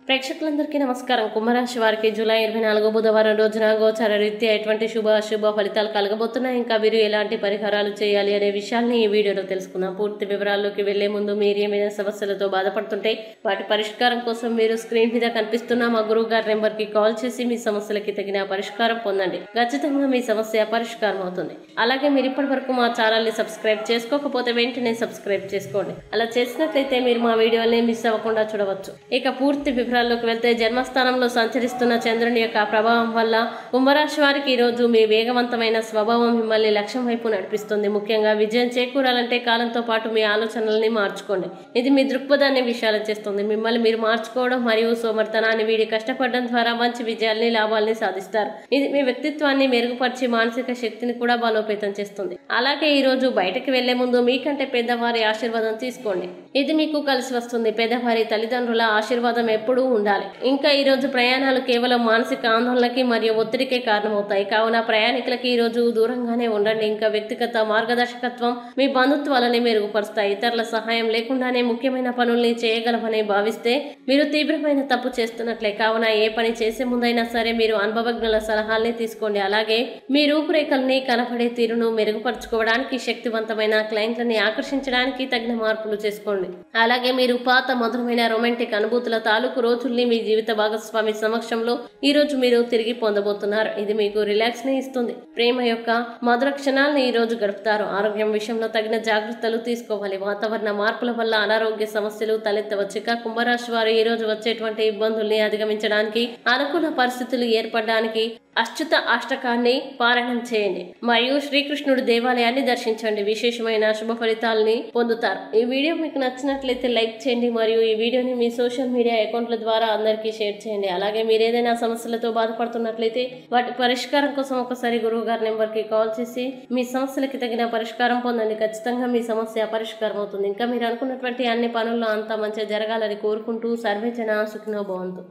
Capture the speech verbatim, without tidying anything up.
ప్రేక్షకులందరికీ నమస్కారం. కుంభరాశి వారికి జూలై ఇరవై నాలుగు బుధవారం రోజున గోచార రీత్యా ఎటువంటి శుభ అశుభ ఫలితాలు కలగబోతున్నాయి, ఇంకా వీరు ఎలాంటి పరిహారాలు చేయాలి అనే విషయాల్ని ఈ వీడియోలో తెలుసుకుందాం. పూర్తి వివరాల్లోకి వెళ్లే ముందు మీరు ఏమైనా సమస్యలతో బాధపడుతుంటే వాటి పరిష్కారం కోసం మీరు స్క్రీన్ మీద కనిపిస్తున్న మా గురువు గారి నెంబర్ కి కాల్ చేసి మీ సమస్యలకి తగిన పరిష్కారం పొందండి. ఖచ్చితంగా మీ సమస్య పరిష్కారం అవుతుంది. అలాగే మీరు ఇప్పటి వరకు మా ఛానల్ ని సబ్స్క్రైబ్ చేసుకోకపోతే వెంటనే సబ్స్క్రైబ్ చేసుకోండి. అలా చేసినట్లయితే మీరు మా వీడియోని మిస్ అవ్వకుండా చూడవచ్చు. ఇక పూర్తి వివరాల్లోకి వెళ్తే, జన్మస్థానంలో సంచరిస్తున్న చంద్రుని యొక్క ప్రభావం వల్ల కుంభరాశి వారికి ఈ రోజు మీ వేగవంతమైన స్వభావం మిమ్మల్ని లక్ష్యం వైపు నడిపిస్తుంది. ముఖ్యంగా విజయం చేకూరాలంటే కాలంతో పాటు మీ ఆలోచనల్ని మార్చుకోండి. ఇది మీ దృక్పథాన్ని విశాలం చేస్తుంది. మిమ్మల్ని మీరు మార్చుకోవడం మరియు సోమర్థనాన్ని వీడి కష్టపడడం ద్వారా మంచి విజయాల్ని లాభాల్ని సాధిస్తారు. ఇది మీ వ్యక్తిత్వాన్ని మెరుగుపరిచి మానసిక శక్తిని కూడా బలోపేతం చేస్తుంది. అలాగే ఈ రోజు బయటకు వెళ్లే ముందు మీకంటే పెద్దవారి ఆశీర్వాదం తీసుకోండి. ఇది మీకు కలిసి వస్తుంది. పెద్దవారి తల్లిదండ్రుల ఆశీర్వాదం ఎప్పుడూ ఉండాలి. ఇంకా ఈ రోజు ప్రయాణాలు కేవలం మానసిక ఆందోళనకి మరియు ఒత్తిడికే కారణమవుతాయి. కావున ప్రయాణికులకి ఈ రోజు దూరంగానే ఉండండి. ఇంకా వ్యక్తిగత మార్గదర్శకత్వం మీ బంధుత్వాలని మెరుగుపరుస్తాయి. ఇతరుల సహాయం లేకుండానే ముఖ్యమైన పనుల్ని చేయగలమని భావిస్తే మీరు తీవ్రమైన తప్పు చేస్తున్నట్లే. కావున ఏ పని చేసే ముందైనా సరే మీరు అనుభవజ్ఞుల సలహాల్ని తీసుకోండి. అలాగే మీ రూపురేఖల్ని కనపడే తీరును మెరుగుపరుచుకోవడానికి, శక్తివంతమైన క్లయింట్లని ఆకర్షించడానికి తగిన మార్పులు చేసుకోండి. అలాగే మీరు పాత మధురమైన రొమాంటిక్ అనుభూతుల తాలూకు రోజుల్ని మీ జీవిత భాగస్వామి సమక్షంలో ఈ రోజు మీరు తిరిగి పొందబోతున్నారు. ఇది మీకు రిలాక్స్ ని ఇస్తుంది. ప్రేమ యొక్క మధుర క్షణాలను ఈ రోజు గడుపుతారు. ఆరోగ్యం విషయంలో తగిన జాగ్రత్తలు తీసుకోవాలి. వాతావరణ మార్పుల వల్ల అనారోగ్య సమస్యలు తలెత్తవచ్చు. ఇక కుంభరాశి వారు ఈ రోజు వచ్చేటువంటి ఇబ్బందుల్ని అధిగమించడానికి, అనుకూల పరిస్థితులు ఏర్పడడానికి అచ్యుత అష్టకాన్ని పారాయణం చేయండి మరియు శ్రీకృష్ణుడి దేవాలయాన్ని దర్శించండి. విశేషమైన శుభ ఫలితాలని పొందుతారు. ఈ వీడియో మీకు నచ్చినట్లయితే లైక్ చేయండి మరియు ఈ వీడియోని మీ సోషల్ మీడియా అకౌంట్ల ద్వారా అందరికీ షేర్ చేయండి. అలాగే మీరు ఏదైనా సమస్యలతో బాధపడుతున్నట్లయితే వాటి పరిష్కారం కోసం ఒకసారి గురువు గారి నెంబర్ కి కాల్ చేసి మీ సమస్యలకి తగిన పరిష్కారం పొందండి. ఖచ్చితంగా మీ సమస్య పరిష్కారం అవుతుంది. ఇంకా మీరు అనుకున్నటువంటి అన్ని పనుల్లో అంతా మంచిగా జరగాలని కోరుకుంటూ సర్వే జన సుఖినో భవంతు.